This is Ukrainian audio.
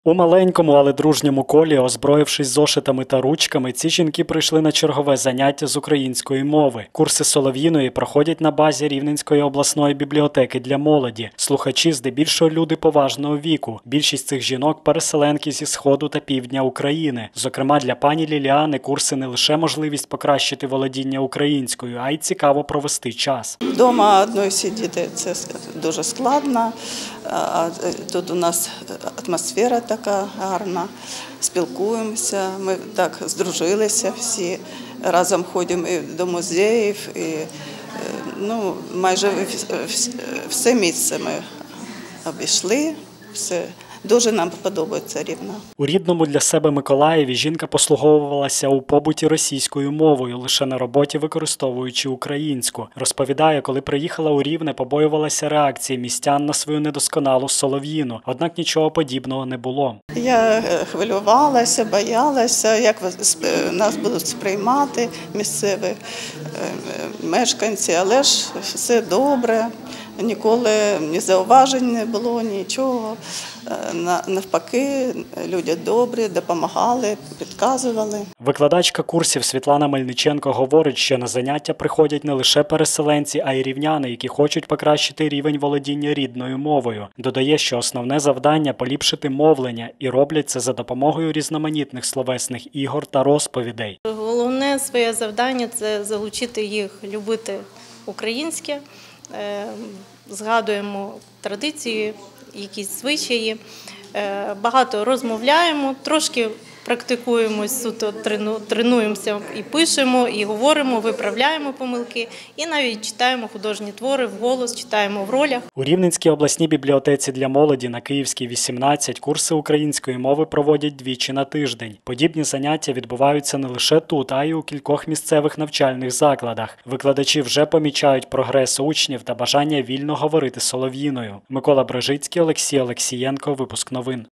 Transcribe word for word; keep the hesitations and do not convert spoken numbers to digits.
У маленькому, але дружньому колі, озброївшись зошитами та ручками, ці жінки прийшли на чергове заняття з української мови. Курси солов'їної проходять на базі Рівненської обласної бібліотеки для молоді. Слухачі здебільшого люди поважного віку. Більшість цих жінок – переселенки зі Сходу та Півдня України. Зокрема, для пані Ліліани курси не лише можливість покращити володіння українською, а й цікаво провести час. Вдома одною сидіти – це дуже складно. А тут у нас атмосфера така гарна, спілкуємося, ми так здружилися всі, разом ходимо і до музеїв, і ну, майже все місце ми обійшли, все. Дуже нам подобається Рівне. У рідному для себе Миколаєві жінка послуговувалася у побуті російською мовою, лише на роботі використовуючи українську. Розповідає, коли приїхала у Рівне, побоювалася реакції містян на свою недосконалу солов'їну. Однак нічого подібного не було. Я хвилювалася, боялася, як нас будуть сприймати місцеві мешканці, але ж все добре. Ніколи ні зауважень не було, нічого. Навпаки, люди добрі, допомагали, підказували. Викладачка курсів Світлана Мельниченко говорить, що на заняття приходять не лише переселенці, а й рівняни, які хочуть покращити рівень володіння рідною мовою. Додає, що основне завдання – поліпшити мовлення, і роблять це за допомогою різноманітних словесних ігор та розповідей. Головне своє завдання – це залучити їх любити українське. Згадуємо традиції, якісь звичаї, багато розмовляємо, трошки практикуємось, суто тренуємося і пишемо, і говоримо, виправляємо помилки, і навіть читаємо художні твори вголос, читаємо в ролях. У Рівненській обласній бібліотеці для молоді на Київській, вісімнадцять, курси української мови проводять двічі на тиждень. Подібні заняття відбуваються не лише тут, а й у кількох місцевих навчальних закладах. Викладачі вже помічають прогрес учнів та бажання вільно говорити солов'їною. Микола Брижицький, Олексій Олексієнко, випуск новин.